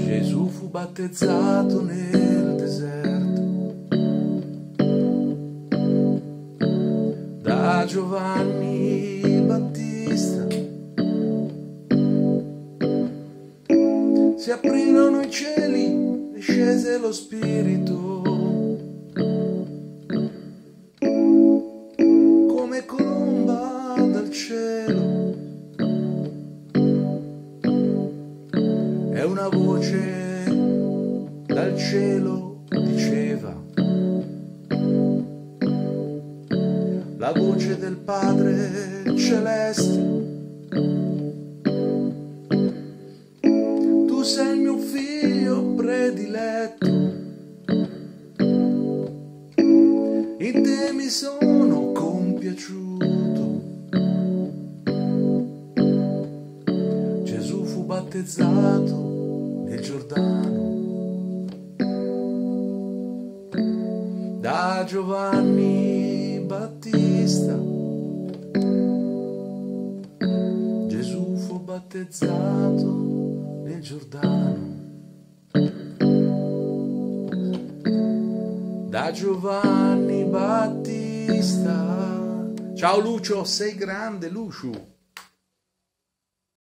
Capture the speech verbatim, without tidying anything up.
Gesù fu battezzato nel deserto da Giovanni Battista. Si aprirono i cieli e scese lo Spirito come colomba dal cielo. E una voce dal cielo diceva, la voce del Padre Celeste, tu sei il mio figlio prediletto, in te mi sono compiaciuto. Gesù fu battezzato nel Giordano da Giovanni Battista. Gesù fu battezzato nel Giordano da Giovanni Battista. Ciao Lucio, sei grande Lucio.